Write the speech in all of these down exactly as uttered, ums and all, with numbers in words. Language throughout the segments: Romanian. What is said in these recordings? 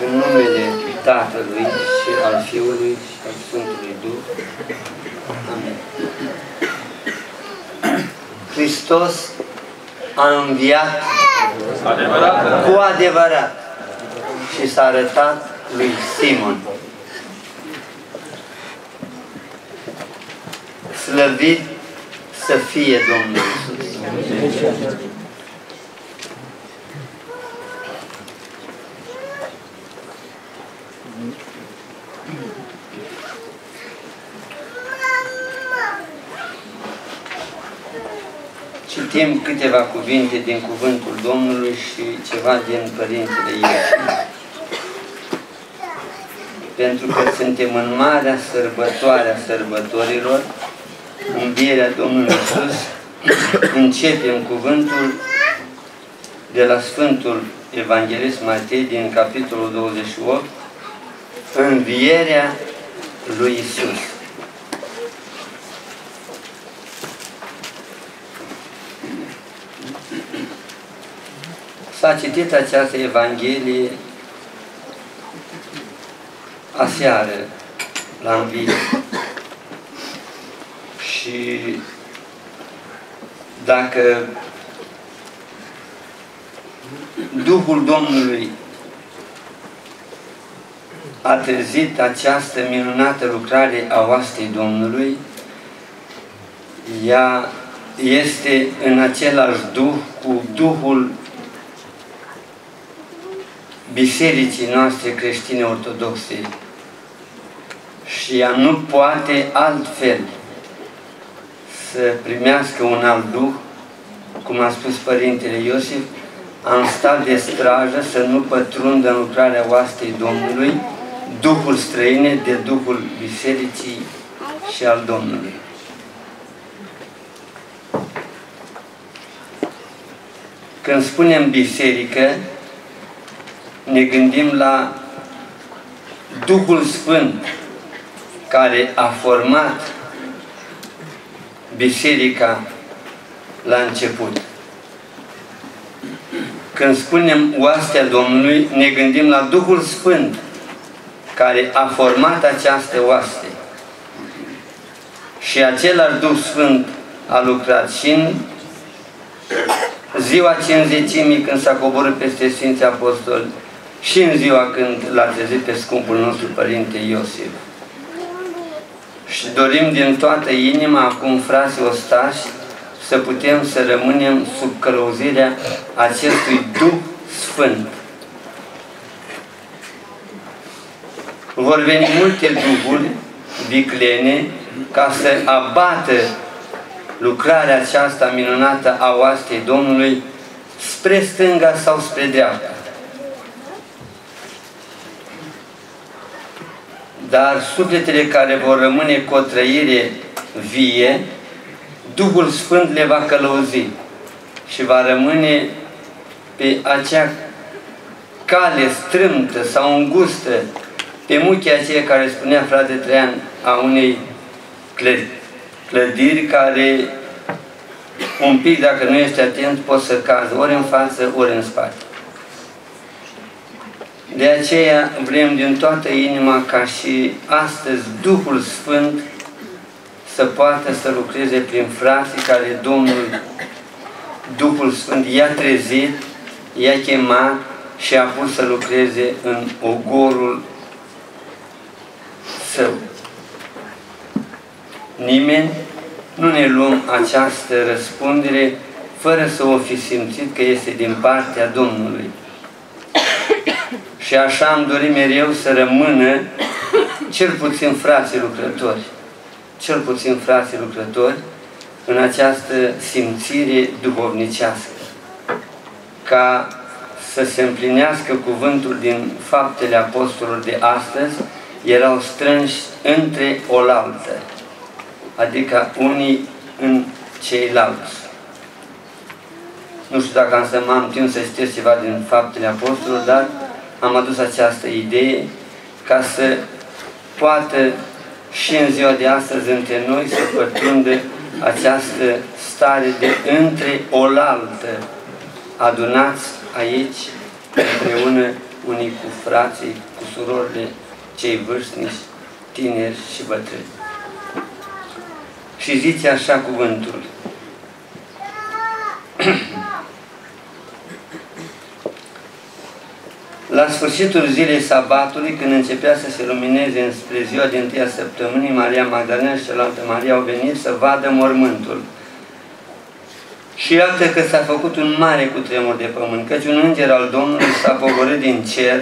în numele Tatălui și al Fiului și al Sfântului Duh. Amin. Hristos a înviat adevărat. Cu adevărat și s-a arătat lui Simon. Slăvit să fie Domnul Iisus. Citim câteva cuvinte din Cuvântul Domnului și ceva din Părintele Iosif. Pentru că suntem în marea sărbătoare a sărbătorilor, învierea Domnului Iisus, începem cuvântul de la Sfântul Evanghelist Matei din capitolul douăzeci și opt, învierea lui Iisus. S-a citit această Evanghelie aseară la înviere. Și dacă Duhul Domnului a trezit această minunată lucrare a oastei Domnului, ea este în același Duh cu Duhul Bisericii noastre creștine ortodoxe și ea nu poate altfel să primească un alt Duh, cum a spus Părintele Iosif, am stat de strajă să nu pătrundă în lucrarea oastei Domnului Duhul străine de Duhul Bisericii și al Domnului. Când spunem biserică, ne gândim la Duhul Sfânt care a format biserica la început. Când spunem oastea Domnului, ne gândim la Duhul Sfânt care a format această oaste. Și același Duh Sfânt a lucrat și în ziua Cincizecimii, când s-a coborât peste Sfinții Apostoli, și în ziua când l-a trezit pe scumpul nostru Părinte Iosif. Și dorim din toată inima, acum, frații ostași, să putem să rămânem sub călăuzirea acestui Duh Sfânt. Vor veni multe duhuri viclene ca să abată lucrarea aceasta minunată a oastei Domnului spre stânga sau spre dreapta. Dar sufletele care vor rămâne cu o trăire vie, Duhul Sfânt le va călăuzi și va rămâne pe acea cale strâmtă sau îngustă, pe muchia aceea care spunea frate Traian, a unei clădiri care un pic, dacă nu ești atent, poți să cazi ori în față, ori în spate. De aceea vrem din toată inima ca și astăzi Duhul Sfânt să poată să lucreze prin frații care Domnul, Duhul Sfânt, i-a trezit, i-a chemat și a pus să lucreze în ogorul său. Nimeni nu ne luăm această răspundere fără să o fi simțit că este din partea Domnului. Și așa am dorit mereu să rămână cel puțin frații lucrători, cel puțin frații lucrători în această simțire duhovnicească, ca să se împlinească cuvântul din Faptele Apostolilor de astăzi, erau strânși între oaltă, adică unii în ceilalți. Nu știu dacă am să am timp să citesc ceva din Faptele Apostolilor, dar am adus această idee ca să poată și în ziua de astăzi între noi să pătrundă această stare de între oaltă, adunați aici împreună unii cu frații, cu surorile, cei vârstnici, tineri și bătrâni. Și zice așa cuvântul. La sfârșitul zilei sabatului, când începea să se lumineze înspre ziua din întâia săptămânii, Maria Magdalena și cealaltă Maria au venit să vadă mormântul. Și iată că s-a făcut un mare cutremur de pământ, căci un înger al Domnului s-a pogorât din cer,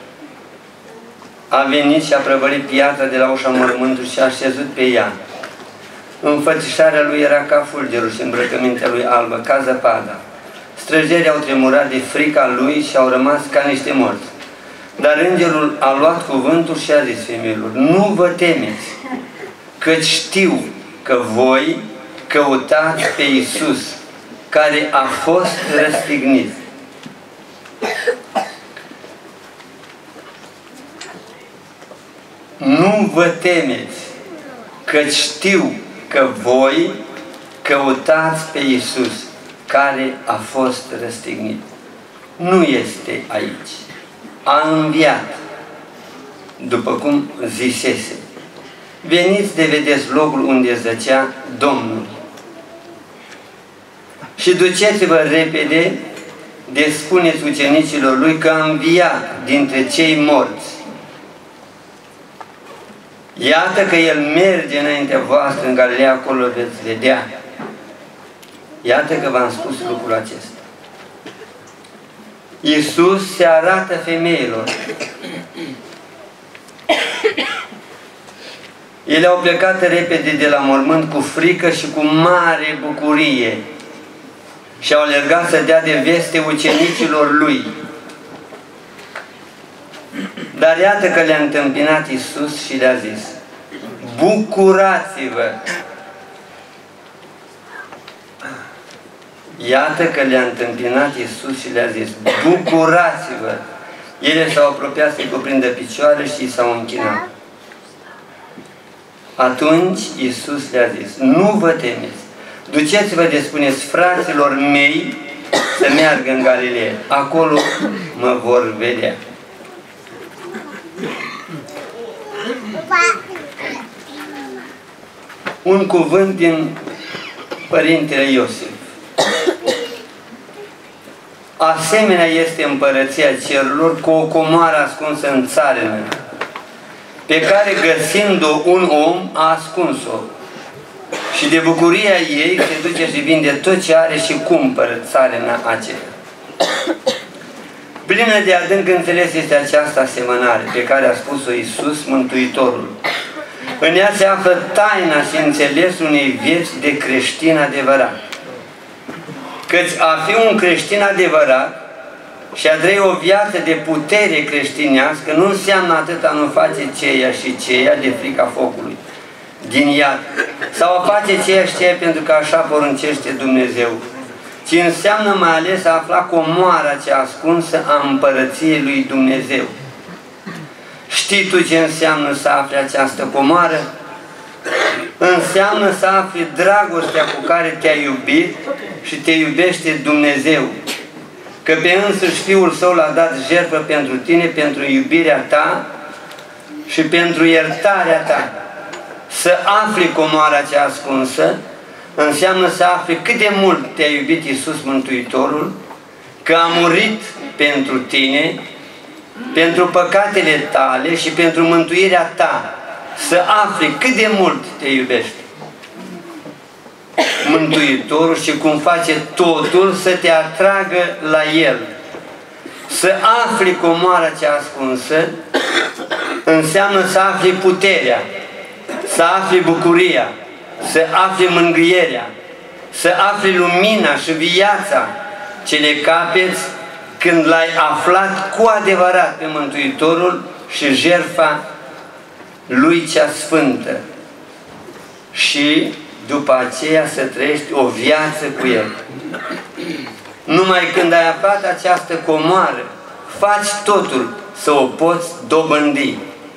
a venit și a prăvălit piatra de la ușa mormântului și a așezut pe ea. Înfățișarea lui era ca fulgerul și îmbrăcămintea lui albă, ca zăpada. Străjerii au tremurat de frica lui și au rămas ca niște morți. Dar îngerul a luat cuvântul și a zis femeilor: nu vă temeți, căci știu că voi căutați pe Iisus, care a fost răstignit. Nu vă temeți, căci știu că voi căutați pe Iisus, care a fost răstignit. Nu este aici. A înviat, după cum zisese. Veniți de vedeți locul unde zăcea Domnul. Și duceți-vă repede de spuneți ucenicilor lui că a înviat dintre cei morți. Iată că El merge înaintea voastră în Galileea, acolo veți vedea. Iată că v-am spus lucrul acesta. Iisus se arată femeilor. Ele au plecat repede de la mormânt cu frică și cu mare bucurie și au alergat să dea de veste ucenicilor Lui. Dar iată că le-a întâmpinat Iisus și le-a zis: bucurați-vă! Iată că le-a întâmpinat Iisus și le-a zis: bucurați-vă! Ele s-au apropiat să-i cuprindă picioare și i s-au închinat. Atunci Iisus le-a zis: nu vă temeți! Duceți-vă de spuneți fraților mei să meargă în Galileea. Acolo mă vor vedea. Un cuvânt din Părintele Iosif. Asemenea este împărăția cerurilor cu o comoară ascunsă în țară, pe care găsind-o un om a ascuns-o. Și de bucuria ei se duce și vinde tot ce are și cumpără țarina aceea. Plină de adânc înțeles este această asemănare pe care a spus-o Iisus Mântuitorul. În ea se află taina și înțelesul unei vieți de creștin adevărat. Căci a fi un creștin adevărat și a trăi o viață de putere creștinească nu înseamnă atât a nu face ceea și ceea de frica focului din iad, sau a face ceea și ceea pentru că așa poruncește Dumnezeu, ci înseamnă mai ales a afla comoara cea ascunsă a împărăției lui Dumnezeu. Știi tu ce înseamnă să afli această comoară? Înseamnă să afli dragostea cu care te-a iubit și te iubește Dumnezeu. Că pe însuși Fiul Său l-a dat jertfă pentru tine, pentru iubirea ta și pentru iertarea ta. Să afli comoara cea ascunsă înseamnă să afli cât de mult te-a iubit Iisus Mântuitorul, că a murit pentru tine, pentru păcatele tale și pentru mântuirea ta. Să afli cât de mult te iubește Mântuitorul și cum face totul să te atragă la El. Să afli comoara cea ascunsă înseamnă să afli puterea, să afli bucuria, să afli mângâierea, să afli lumina și viața ce le capeți când l-ai aflat cu adevărat pe Mântuitorul și jertfa Lui cea sfântă. Și după aceea să trăiești o viață cu El. Numai când ai aflat această comoară, faci totul să o poți dobândi.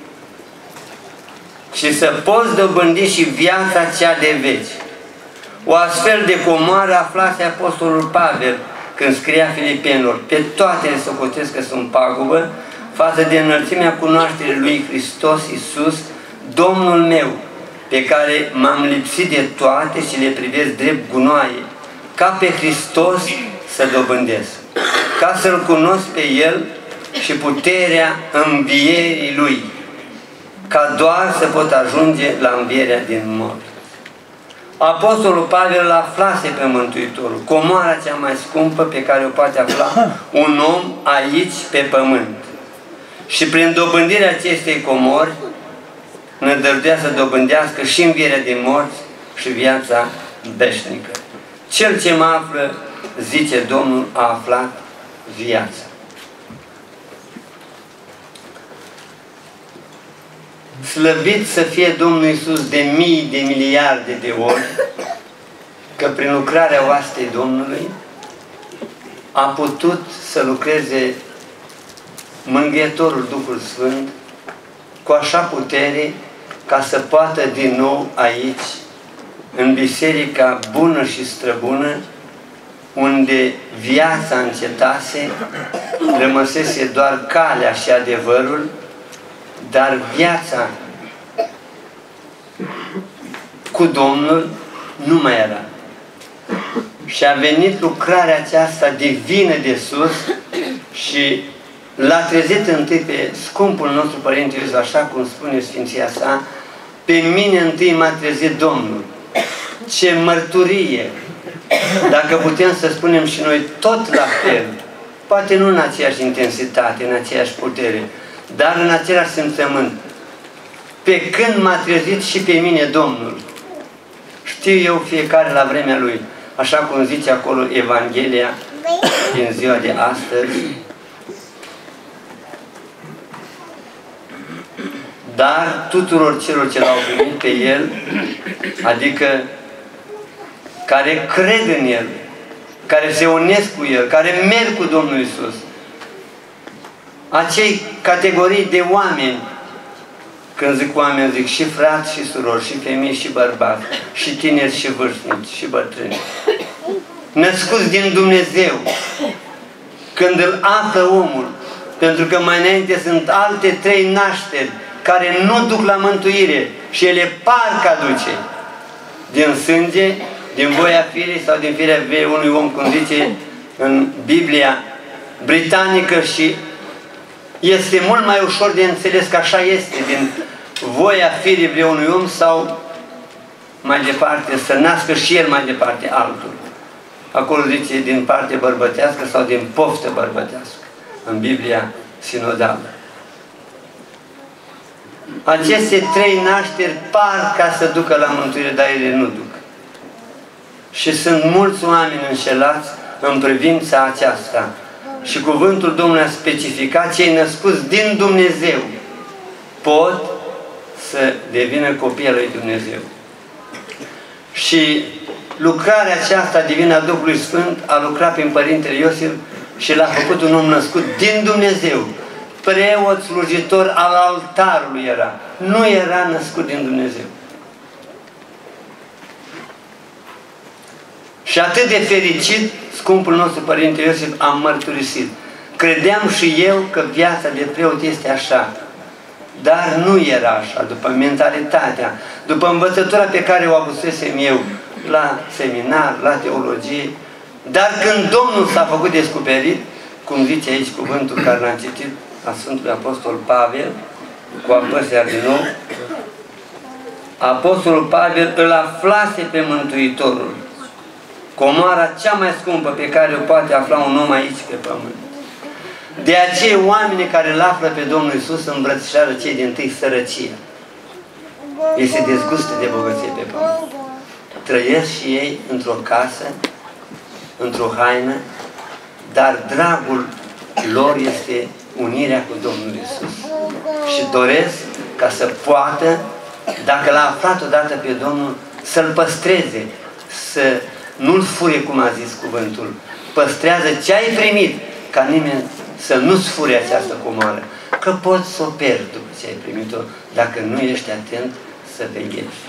Și să poți dobândi și viața cea de veci. O astfel de comoară aflase Apostolul Pavel când scria Filipenilor: pe toate le socotesc că sunt pagubă, față de înălțimea cunoașterii lui Hristos Iisus, Domnul meu, pe care m-am lipsit de toate și le privesc drept gunoaie, ca pe Hristos să dobândesc, ca să-L cunosc pe El și puterea învierii Lui, ca doar să pot ajunge la învierea din morți. Apostolul Pavel îl aflase pe Mântuitorul, comoara cea mai scumpă pe care o poate afla un om aici pe pământ. Și prin dobândirea acestei comori, nădăjdea să dobândească și învierea din morți și viața veșnică. Cel ce mă află, zice Domnul, a aflat viața. Slăvit să fie Domnul Iisus de mii de miliarde de ori, că prin lucrarea oastei Domnului a putut să lucreze Mângâietorul Duhul Sfânt cu așa putere ca să poată din nou aici, în biserica bună și străbună, unde viața încetase, rămăsese doar calea și adevărul, dar viața cu Domnul nu mai era. Și a venit lucrarea aceasta divină de sus și l-a trezit întâi pe scumpul nostru Părinte Iisus, așa cum spune Sfinția sa: pe mine întâi m-a trezit Domnul. Ce mărturie! Dacă putem să spunem și noi tot la fel, poate nu în aceeași intensitate, în aceeași putere, dar în același simțământ. Pe când m-a trezit și pe mine Domnul. Știu eu fiecare la vremea lui, așa cum zice acolo Evanghelia din ziua de astăzi. Dar tuturor celor ce l-au primit pe El, adică care cred în El, care se unesc cu El, care merg cu Domnul Iisus, acei categorii de oameni, când zic oameni, zic și frați și surori, și femei și bărbați, și tineri și vârstnici și bătrâni, născuți din Dumnezeu, când îl află omul, pentru că mai înainte sunt alte trei nașteri care nu duc la mântuire și ele par că aduce din sânge, din voia firii sau din firea unui om, cum zice în Biblia britanică, și este mult mai ușor de înțeles că așa este, din voia firii vreunui om sau mai departe, să nască și el mai departe altul. Acolo zice din parte bărbătească sau din poftă bărbătească, în Biblia sinodală. Aceste trei nașteri par ca să ducă la mântuire, dar ele nu duc. Și sunt mulți oameni înșelați în privința aceasta. Și cuvântul Domnului a specificat: cei născuți din Dumnezeu pot să devină copii al lui Dumnezeu. Și lucrarea aceasta divină a Duhului Sfânt a lucrat prin Părintele Iosif și l-a făcut un om născut din Dumnezeu. Preot, slujitor al altarului era. Nu era născut din Dumnezeu. Și atât de fericit, scumpul nostru Părinte Iosif a mărturisit: credeam și eu că viața de preot este așa, dar nu era așa, după mentalitatea, după învățătura pe care o avusesem eu la seminar, la teologie. Dar când Domnul s-a făcut descoperit, cum zice aici cuvântul care l-am citit a Sfântului Apostol Pavel, cu apăsea din nou, Apostolul Pavel îl aflase pe Mântuitorul, comoara cea mai scumpă pe care o poate afla un om aici pe pământ. De aceea oamenii care îl află pe Domnul Iisus îmbrățișează cei dintâi sărăcia. Ei se dezgustă de bogăție pe pământ. Trăiesc și ei într-o casă, într-o haină, dar dragul lor este unirea cu Domnul Iisus. Și doresc ca să poată, dacă l-a aflat odată pe Domnul, să-l păstreze, să nu-l fure, cum a zis cuvântul. Păstrează ce ai primit, ca nimeni să nu-ți fure această comoară. Că poți să o pierzi după ce ai primit-o, dacă nu ești atent să veghești.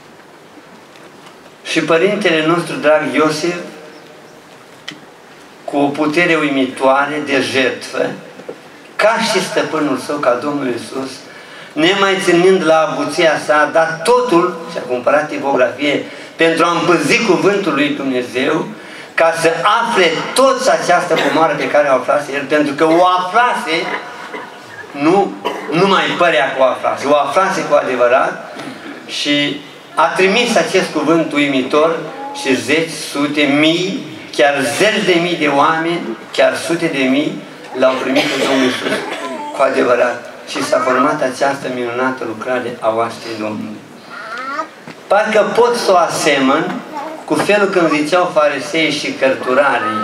Și Părintele nostru drag Iosif, cu o putere uimitoare de jertfă, ca și stăpânul său, ca Domnul Iisus, nemai ținând la avuția sa, a dat totul, și-a cumpărat tipografie, pentru a împăzi cuvântul lui Dumnezeu, ca să afle toți această comoară pe care o aflase el, pentru că o aflase, nu, nu mai părea că o aflase, o aflase cu adevărat și a trimis acest cuvânt uimitor și zeci, sute, mii, chiar zeci de mii de oameni, chiar sute de mii, l-au primit în Domnul Iisus cu adevărat. Și s-a format această minunată lucrare a oastiei Domnului. Parcă pot să o asemăn cu felul când ziceau farisei și cărturarii: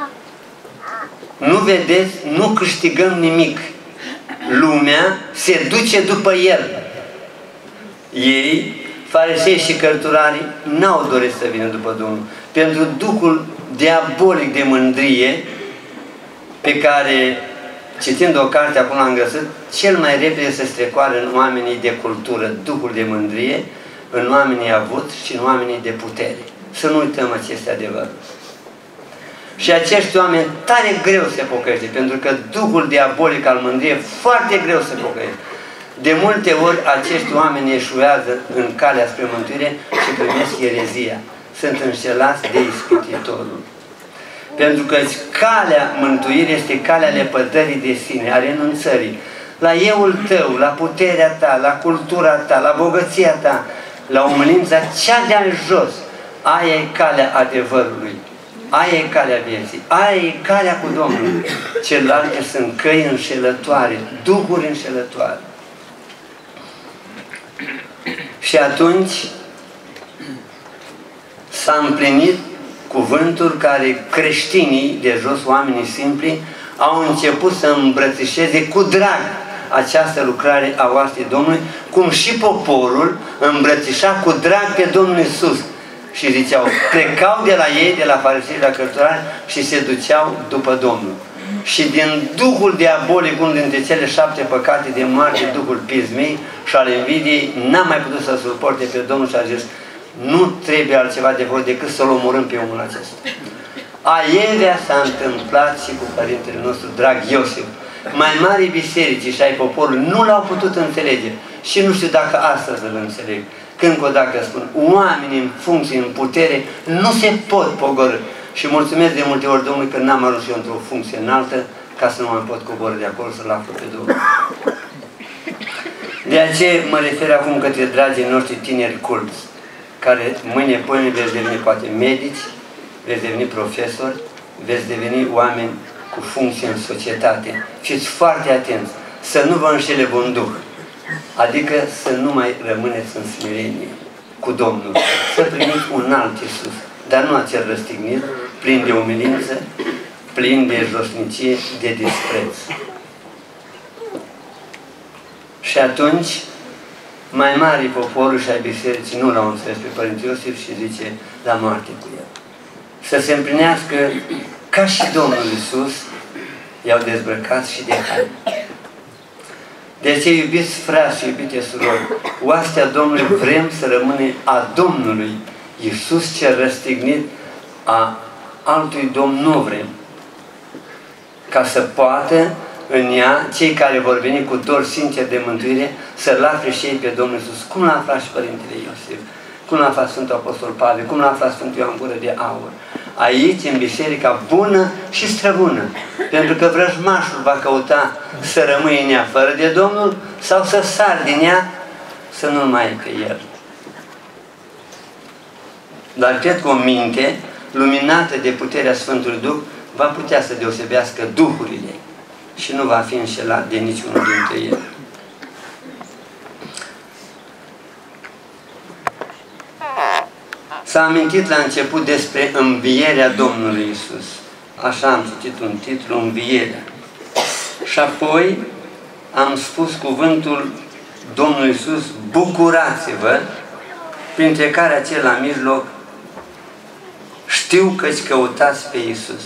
nu vedeți, nu câștigăm nimic. Lumea se duce după el. Ei, farisei și cărturarii, n-au dorit să vină după Domnul. Pentru duhul diabolic de mândrie, pe care, citind o carte acum am găsit, cel mai repede se strecoară în oamenii de cultură, duhul de mândrie, în oamenii avuți și în oamenii de putere. Să nu uităm aceste adevăruri. Și acești oameni tare greu se pocăiește, pentru că duhul diabolic al mândriei e foarte greu se pocăiește. De multe ori acești oameni eșuează în calea spre mântuire și primesc erezia. Sunt înșelați de ispititorul. Pentru că calea mântuirii este calea lepădării de sine, a renunțării la euul tău, la puterea ta, la cultura ta, la bogăția ta, la umilința cea de-a jos. Aia e calea adevărului. Aia e calea vieții. Aia e calea cu Domnul. Celelalte sunt căi înșelătoare, duhuri înșelătoare. Și atunci s-a împlinit cuvântul care creștinii de jos, oamenii simpli, au început să îmbrățișeze cu drag această lucrare a oastiei Domnului, cum și poporul îmbrățișa cu drag pe Domnul Iisus. Și ziceau, plecau de la ei, de la farisei, de la cărturari și se duceau după Domnul. Și din duhul diabolic, unul dintre cele șapte păcate de moarte, duhul pismei și al invidiei, n-a mai putut să suporte pe Domnul și a zis: nu trebuie altceva de făcut decât să-l omorâm pe omul acesta. Aierea s-a întâmplat și cu părintele nostru drag Iosif. Mai mari biserici și ai poporului nu l-au putut înțelege și nu știu dacă astăzi îl înțeleg. Când o dacă spun, oamenii în funcție, în putere, nu se pot pogorî. Și mulțumesc de multe ori Domnului că n-am ajuns eu într-o funcție înaltă ca să nu mai pot coborî de acolo să-L aflu pe Domnul. De aceea mă refer acum către dragii noștri tineri culți, care mâine, pâine veți deveni poate medici, veți deveni profesori, veți deveni oameni cu funcție în societate. Fiți foarte atenți să nu vă înșele un duh, adică să nu mai rămâneți în smerenie cu Domnul, să primiți un alt Iisus, dar nu acel răstignit, plin de umilință, plin de josnicie, de dispreț. Și atunci, mai mari poporul și ai bisericii nu l-au înțeles pe Părinte Iosif și zice la moarte cu el. Să se împlinească ca și Domnul Iisus, i-au dezbrăcat și de haine. De aceea, iubiți frați și iubite surori, oastea Domnului vrem să rămâne a Domnului. Iisus cel răstignit, a altui Domn nu vrem. Ca să poată în ea, cei care vor veni cu dor sincer de mântuire, să-L afle și ei pe Domnul Iisus. Cum l-a aflat și Părintele Iosif? Cum l-a aflat Sfântul Apostol Pavel? Cum l-a aflat Sfântul Ioan Gură de Aur? Aici, în biserica bună și străbună. Pentru că vrăjmașul va căuta să rămâi în ea fără de Domnul sau să sar din ea să nu mai ai pe el. Dar cred că o minte luminată de puterea Sfântului Duh va putea să deosebească duhurile și nu va fi înșelat de niciunul dintre ele. S-a amintit la început despre învierea Domnului Iisus. Așa am citit un titlu, Învierea. Și apoi am spus cuvântul Domnului Iisus, bucurați-vă, printre care acel la mijloc, știu că-ți căutați pe Iisus.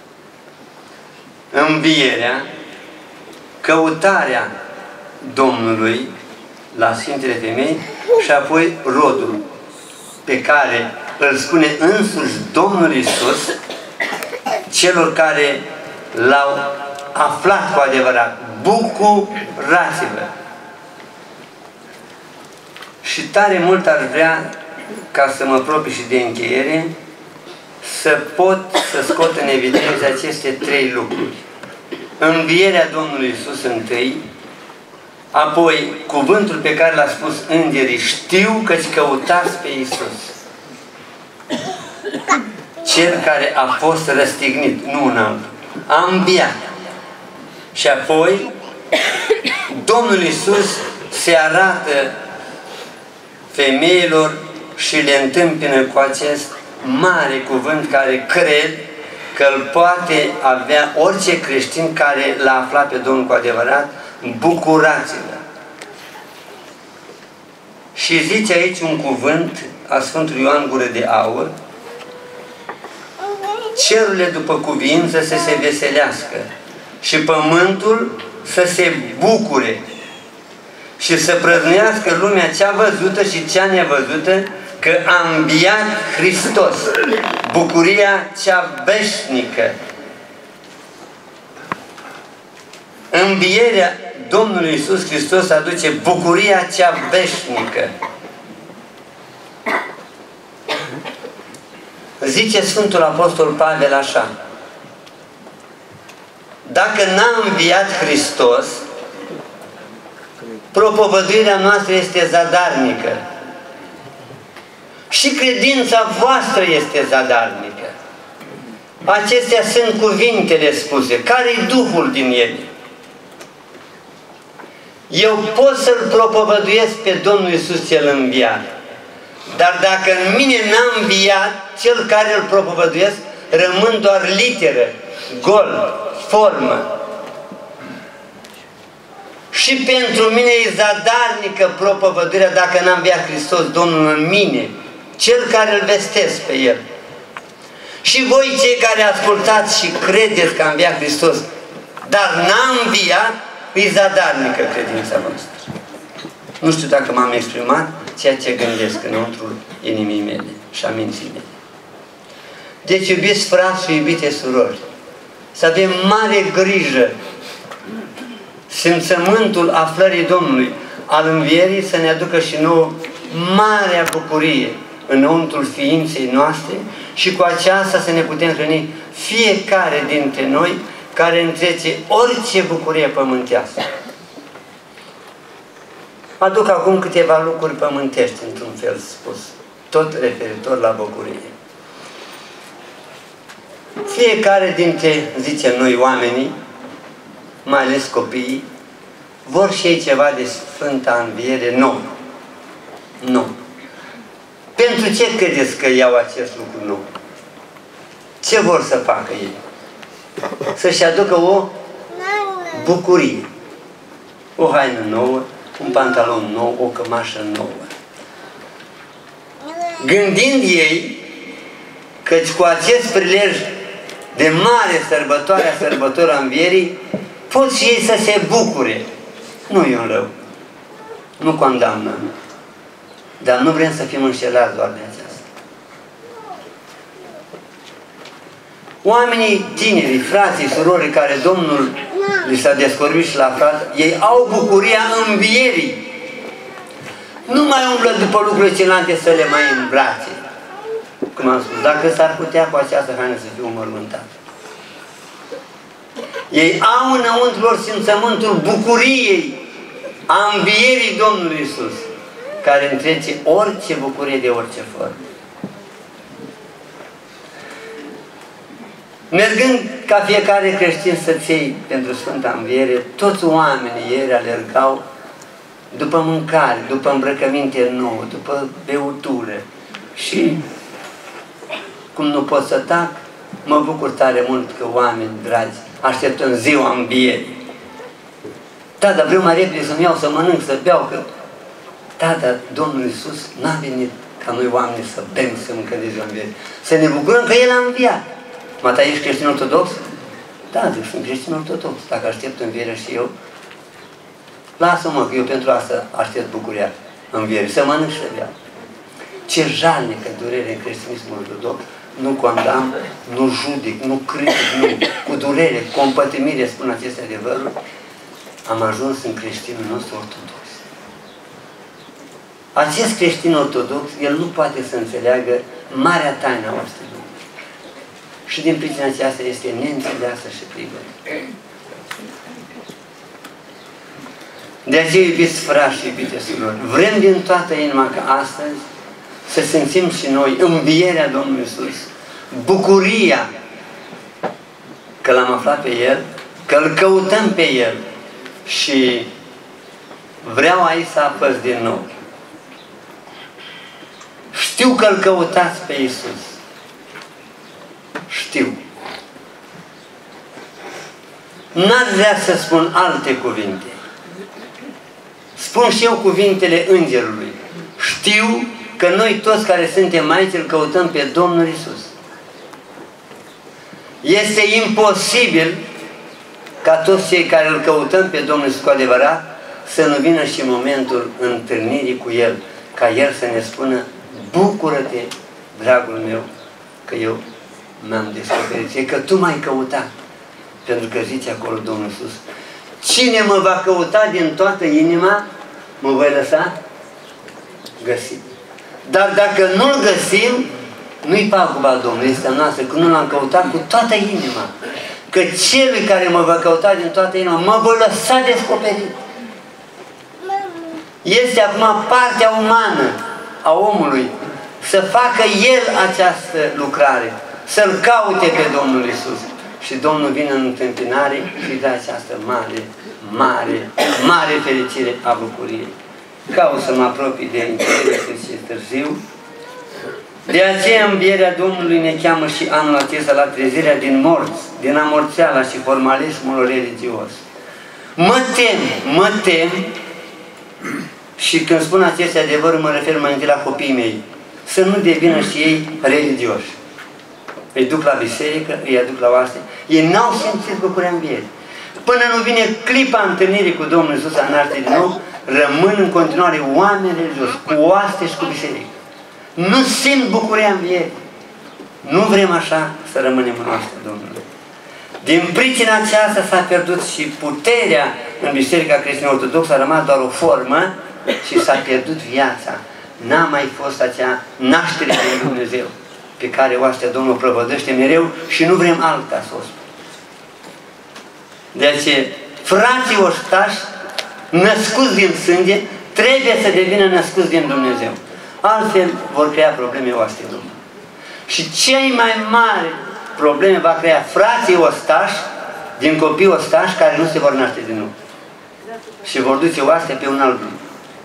Învierea, căutarea Domnului la Sfintele Femei și apoi rodul pe care îl spune însuși Domnul Iisus, celor care l-au aflat cu adevărat. Bucurați-vă! Și tare mult ar vrea, ca să mă apropii și de încheiere, să pot să scot în evidență aceste trei lucruri. Învierea Domnului Iisus întâi, apoi cuvântul pe care l-a spus îngerii, știu că-ți căutați pe Iisus, cel care a fost răstignit, nu un altul, a înviat. Și apoi Domnul Iisus se arată femeilor și le întâmpină cu acest mare cuvânt care cred că îl poate avea orice creștin care l-a aflat pe Domnul cu adevărat. Bucurați-vă! Și zice aici un cuvânt a Sfântului Ioan Gură de Aur: cerurile după cuviință să se veselească și pământul să se bucure și să prăznuiască lumea cea văzută și cea nevăzută, că a înviat Hristos, bucuria cea veșnică. Învierea Domnului Iisus Hristos aduce bucuria cea veșnică. Zice Sfântul Apostol Pavel așa: dacă n-a înviat Hristos, propovăduirea noastră este zadarnică și credința voastră este zadarnică. Acestea sunt cuvintele spuse. Care-i Duhul din ele? Eu pot să-L propovăduiesc pe Domnul Iisus cel înviat, dar dacă în mine n-a înviat cel care îl propovăduiesc, rămân doar literă, gol, formă. Și pentru mine e zadarnică propovăduirea dacă n-a înviat Hristos Domnul în mine, cel care îl vestesc pe El. Și voi cei care ascultați și credeți că a înviat Hristos, dar n-a înviat, e zadarnică credința voastră. Nu știu dacă m-am exprimat ceea ce gândesc înăuntru inimii mele și a minții mele. Deci, iubiți frați și iubite surori, să avem mare grijă, simțământul aflării Domnului, al învierii, să ne aducă și nouă marea bucurie înăuntrul ființei noastre și cu aceasta să ne putem hrăni fiecare dintre noi care întrece orice bucurie pământească. Aduc acum câteva lucruri pământești, într-un fel spus, tot referitor la bucurie. Fiecare dintre, zicem noi oamenii, mai ales copiii, vor și ei ceva de Sfânta Înviere nou. Nu. Pentru ce credeți că iau acest lucru nou? Ce vor să facă ei? Să-și aducă o bucurie. O haină nouă, un pantalon nou, o cămașă nouă. Gândind ei căci cu acest prilej de mare sărbătoare a sărbătoarea Învierii, pot și ei să se bucure. Nu e un rău. Nu condamnăm. Dar nu vrem să fim înșelați doar de aceasta. Oamenii tineri, frații, surorii care Domnul li s-a descoperit și l-a aflat, ei au bucuria învierii. Nu mai umblă după lucrurile celelalte să le mai îmbrace. Cum am spus, dacă s-ar putea cu această haină să fiu înmormântat. Ei au înăuntru lor simțământul bucuriei a învierii Domnului Iisus, care întrece orice bucurie de orice formă. Mergând ca fiecare creștin să-ți iei pentru Sfânta Înviere, toți oamenii ieri alergau după mâncare, după îmbrăcăminte nouă, după beutură. Și, cum nu pot să tac, mă bucur tare mult că oameni dragi așteptăm ziua Învierii. Da, dar vreau mai repede să-mi iau, să mănânc, să beau, că... Da, dar Domnul Iisus n-a venit ca noi oameni să bem, să mâncăm de ziua Învierii. Să ne bucurăm că El a înviat. Mata, ești creștin ortodox? Da, zic, sunt creștin ortodox. Dacă aștept Învierea și eu, lasă-mă, că eu pentru asta aștept bucuria Învierii, să mănânc și să beau. Ce jalnică durere în creștinismul ortodox nu condamn, nu judec, nu critic, nu. Cu durere, cu împătimire spun aceste adevăruri, am ajuns în creștinul nostru ortodox. Acest creștin ortodox, el nu poate să înțeleagă marea taină a oaspetului. Și din pricina aceasta este neînțeleasă și prigărită. De aceea, iubiți frați și iubite surori, vrem din toată inima ca astăzi să simțim și noi învierea Domnului Iisus, bucuria că l-am aflat pe El, că îl căutăm pe El și vreau aici să apăs din nou. Știu că îl căutați pe Iisus. Știu. N-ar vrea să spun alte cuvinte. Spun și eu cuvintele Îngerului. Știu că noi toți care suntem aici îl căutăm pe Domnul Iisus. Este imposibil ca toți cei care îl căutăm pe Domnul Iisus cu adevărat să nu vină și momentul întâlnirii cu El, ca El să ne spună: bucură-te, dragul meu, că eu m-am descoperit. E că tu m-ai căutat. Pentru că zice acolo Domnul Iisus: cine mă va căuta din toată inima, mă voi lăsa găsit. Dar dacă nu-l găsim, nu-i paguba Domnului, este a noastră, că nu l-am căutat cu toată inima. Că celui care mă va căuta din toată inima, mă voi lăsa descoperit. Este acum partea umană a omului să facă el această lucrare, să-L caute pe Domnul Iisus. Și Domnul vine în întâmpinare și îi dă această mare, mare, mare fericire a bucuriei. Caut să mă apropii de încheiere, că este târziu. De aceea învierea Domnului ne cheamă și anul acesta la trezirea din morți, din amorțeala și formalismul religios. Mă tem, mă tem, și când spun aceste adevăruri mă refer mai întâi la copiii mei, să nu devină și ei religioși. Îi duc la biserică, îi aduc la oaste, ei n-au simțit bucuria învierii. Până nu vine clipa întâlnirii cu Domnul Iisus a nașterii din nou, rămân în continuare oameni religioși, cu oaste și cu biserică. Nu simt bucuria învierii. Nu vrem așa să rămânem în oastea Domnului. Din pricina aceasta s-a pierdut și puterea în Biserica Creștină Ortodoxă, a rămas doar o formă și s-a pierdut viața. N-a mai fost acea naștere din Dumnezeu pe care oastea Domnul prăvădește mereu și nu vrem alta să o spun. De aceea, frații oștași născuți din sânge trebuie să devină născuți din Dumnezeu. Altfel vor crea probleme oastei Domnului. Și cei mai mari probleme va crea frații ostași din copii ostași care nu se vor naște din nou. Și vor duce oastea pe un alt drum.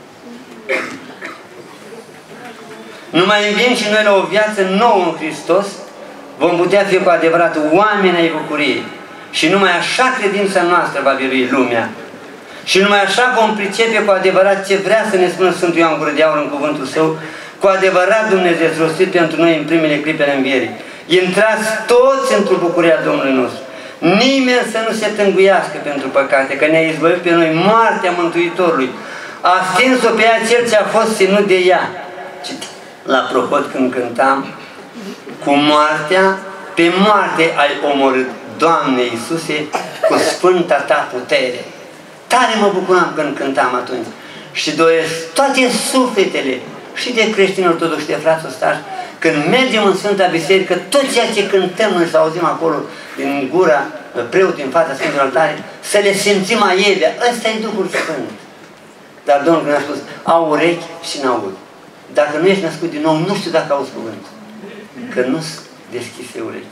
Numai înviem și noi la o viață nouă în Hristos, vom putea fi cu adevărat oameni ai bucuriei. Și numai așa credința noastră va birui lumea. Și numai așa vom pricepe cu adevărat ce vrea să ne spună Sfântul Ioan Gură de Aur în cuvântul Său, cu adevărat Dumnezeu rostit pentru noi în primele clipe ale învierii. Intrați toți într-o bucuria Domnului nostru. Nimeni să nu se tânguiască pentru păcate, că ne-a izbăvit pe noi moartea Mântuitorului. A stins-o pe ea cel ce a fost ținut de ea. La propos când cântam, cu moartea, pe moarte ai omorât, Doamne Iisuse, cu sfânta Ta putere. Tare mă bucuram când cântam atunci. Și doresc toate sufletele, și de creștini ortodoxi, și de frați ostași, când mergem în Sfânta Biserică, tot ceea ce cântăm noi să auzim acolo, din gura preotului în fața Sfântului Altare, să le simțim aievea. Ăsta e Duhul Sfânt. Dar Domnul ne-a spus, au urechi și n-aud. Dacă nu ești născut din nou, nu știu dacă auzi cuvântul. Că nu-ți deschise urechi.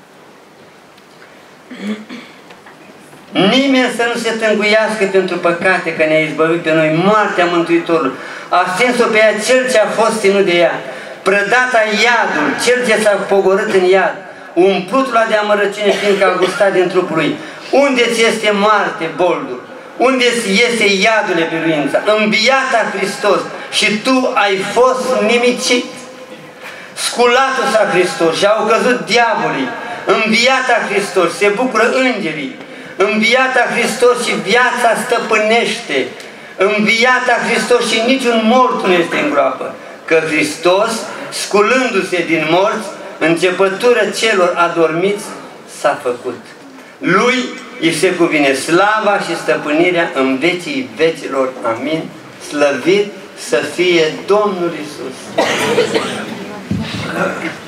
Nimeni să nu se tânguiască pentru păcate, că ne-a izbăvit pe noi moartea Mântuitorului. A stins-o pe ea cel ce a fost ținut de ea. Prădata iadul, cel ce s-a pogorât în iad, umplutul de amărăciune, fiindcă a gustat din trupul lui. Unde-ți este moarte, boldul? Unde-ți este iadule, biruința? Înviata Hristos și tu ai fost nimicit. Sculatul s-a Hristos și au căzut diavolii. Înviata Hristos, se bucură îngerii. Înviata Hristos și viața stăpânește. Înviata Hristos și niciun mort nu este în groapă. Că Hristos, sculându-se din morți, începătură celor adormiți s-a făcut. Lui îi se cuvine slava și stăpânirea în vecii vecilor. Amin. Slăvit să fie Domnul Iisus.